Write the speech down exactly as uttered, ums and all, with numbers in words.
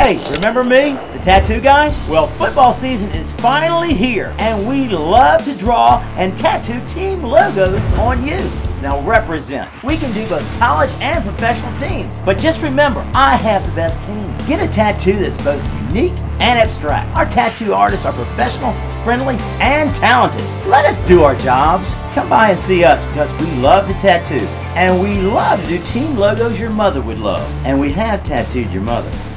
Hey, remember me, the tattoo guy? Well, football season is finally here, and we love to draw and tattoo team logos on you. Now represent. We can do both college and professional teams, but just remember, I have the best team. Get a tattoo that's both unique and abstract. Our tattoo artists are professional, friendly, and talented. Let us do our jobs. Come by and see us because we love to tattoo, and we love to do team logos your mother would love, and we have tattooed your mother.